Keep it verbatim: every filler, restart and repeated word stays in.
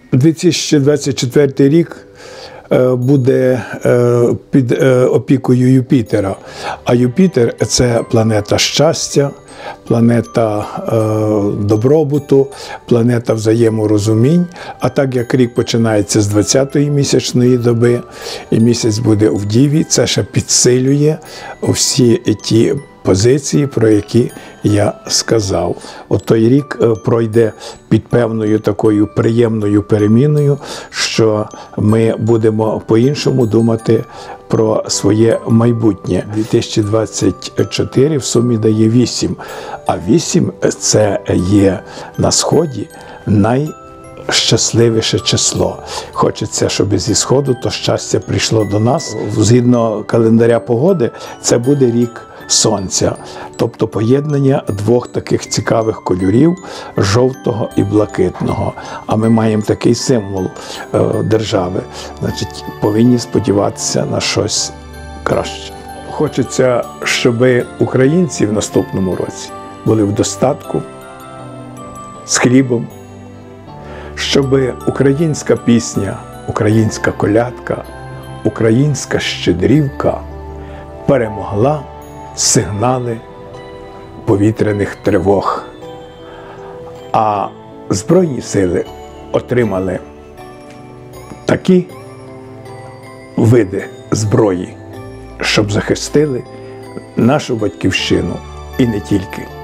дві тисячі двадцять четвертий рік буде під опікою Юпітера. А Юпітер – це планета щастя, планета добробуту, планета взаєморозумінь. А так як рік починається з двадцятої місячної доби, і місяць буде в Діві, це ще підсилює всі ті позиції, про які я сказав. От той рік пройде під певною такою приємною переміною, що ми будемо по-іншому думати про своє майбутнє. дві тисячі двадцять чотири в сумі дає вісім, а вісім – це є на Сході найщасливіше число. Хочеться, щоб зі Сходу то щастя прийшло до нас. Згідно календаря погоди, це буде рік Сонця, тобто поєднання двох таких цікавих кольорів – жовтого і блакитного. А ми маємо такий символ е, держави, значить, повинні сподіватися на щось краще. Хочеться, щоб українці в наступному році були в достатку, з хлібом, щоб українська пісня, українська колядка, українська щедрівка перемогла сигнали повітряних тривог. А Збройні сили отримали такі види зброї, щоб захистили нашу батьківщину і не тільки.